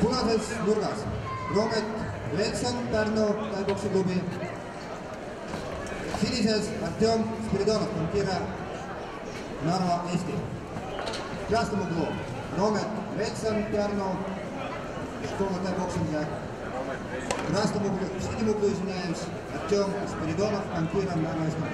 punases nurgas Romet, Reilson, Pärnu, Tai-poksi klubi. Sinises Artjom, Spiridonov, Tankira, Narva, Eesti. В красном углу Romet, Reilson, Pärnu, школа Tai-боксинга. В красном углу, в синем углу, извиняюсь, Artjom, Spiridonov, Tankira, Narva, Eesti.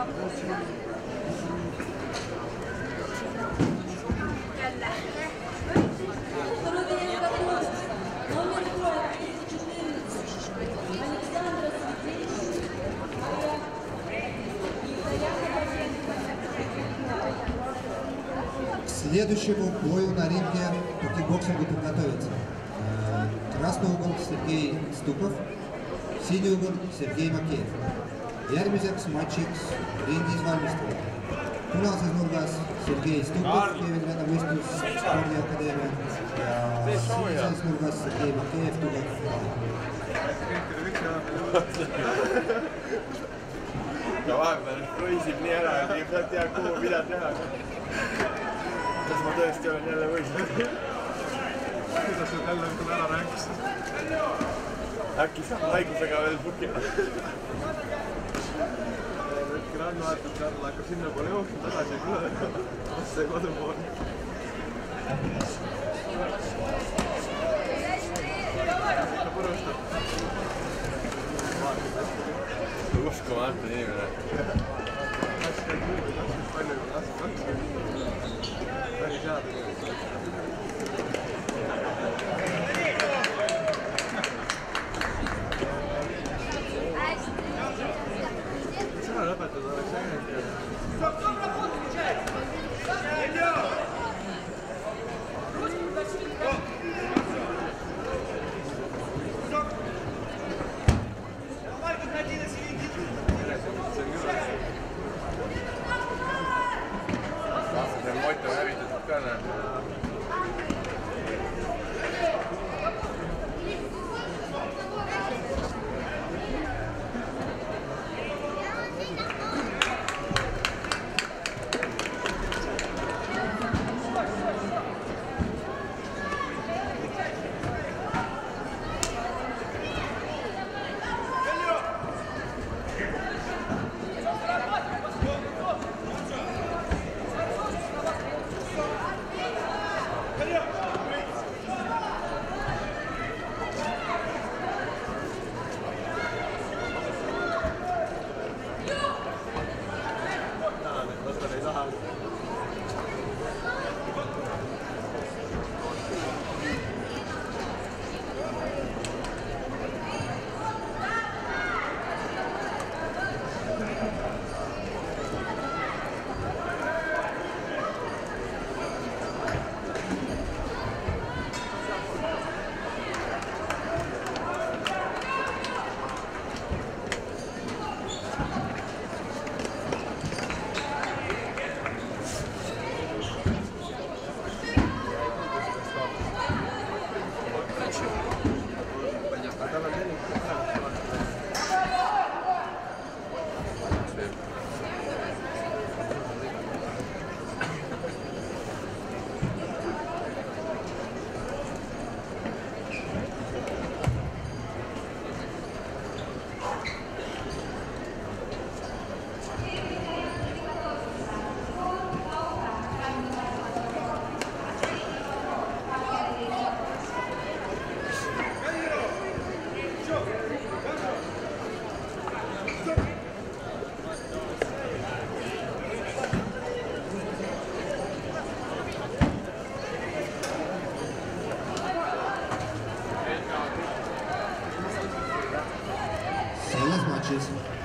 К следующему бою на ринге по кикбоксингу подготовиться. Красный угол Сергей Ступов, синий угол Сергей Макеев. Järgmiseks matšiks ringis valmistuvad. Punases nurgas Sergei Stupov, Keevinranna võistlus spordiakadeemia ja sinises nurgas Sergei Makeev, tugev. Ja vahepeal võisib nii ära, et ei tea kuhu mida teha. Kas ma tõesti olen jälle võisnud? Kuidas sa jälle ära rääkisid? Äkki saab haigusega veel pukina. Rannu vaatad Karl hakkab sinna poole jooksma tagasi ja küla vastu kodu poole. Ikka purustab. Uskumatu inimene. Hästi palju laseb. Päris head. Lõpetada oleks ainult. See moto hävitatud ka näeb. Selles matšis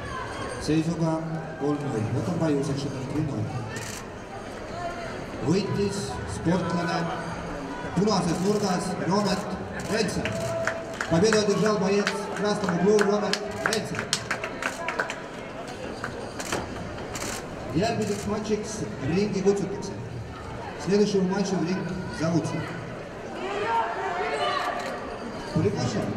seisuga 3-0. Võtab Vaiuseks 3-0. Võitis sportlane punases nurgas Romet Reilson. Победу одержал боец в красном углу Romet Reilson. Järgmiseks matšiks ringi kutsutakse. Следующему матчу в ринг зовутся. Приглашаем.